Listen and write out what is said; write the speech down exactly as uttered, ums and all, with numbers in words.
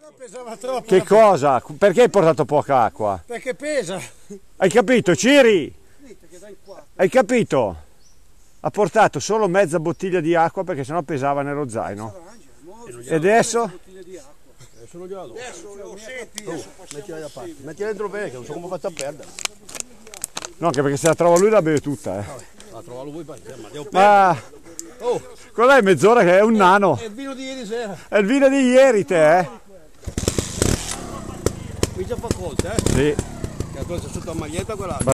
Pesava troppo. Che cosa? Perché hai portato poca acqua? Perché pesa. Hai capito, Ciri? Hai capito? Ha portato solo mezza bottiglia di acqua perché sennò pesava nello zaino. E adesso? Sono glielo. Adesso lo senti, oh, mettila da parte. Mettila dentro bene, che non so come ho fatto a perdere. No, anche perché se la trova lui la beve tutta, eh. Vabbè, la trovalo voi, ma devo perdere. Ma oh, quello è mezz'ora che è un nano. È il vino di ieri sera. È il vino di ieri, te, eh? Qui già fa colta, eh? Sì. Che ancora c'è sotto la maglietta quella.